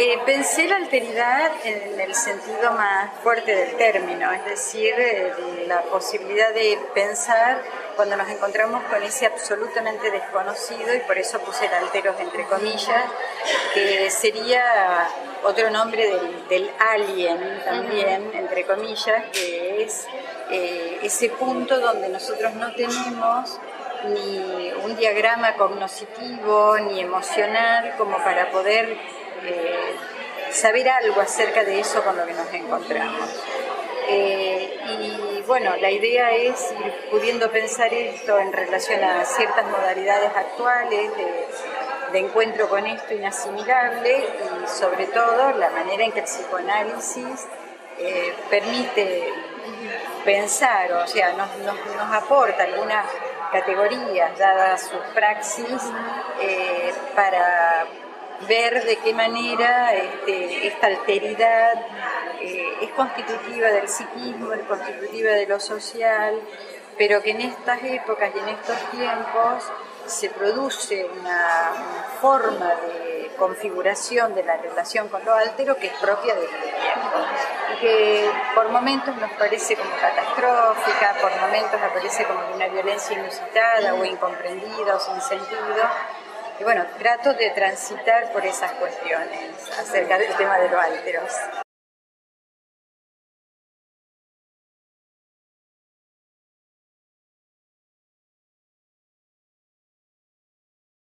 Pensé la alteridad en el sentido más fuerte del término, es decir, la posibilidad de pensar cuando nos encontramos con ese absolutamente desconocido, y por eso puse el alteros entre comillas, que sería otro nombre del alien también, entre comillas, que es ese punto donde nosotros no tenemos ni un diagrama cognoscitivo ni emocional como para poder saber algo acerca de eso con lo que nos encontramos. Y bueno, la idea es ir pudiendo pensar esto en relación a ciertas modalidades actuales de encuentro con esto inasimilable, y sobre todo la manera en que el psicoanálisis permite pensar, o sea, nos aporta algunas categorías dadas sus praxis para ver de qué manera esta alteridad es constitutiva del psiquismo, es constitutiva de lo social, pero que en estas épocas y en estos tiempos se produce una forma de configuración de la relación con lo altero que es propia de este tiempo y que por momentos nos parece como catastrófica, por momentos aparece como de una violencia inusitada o incomprendida o sin sentido. Y bueno, trato de transitar por esas cuestiones acerca del tema de los alteros.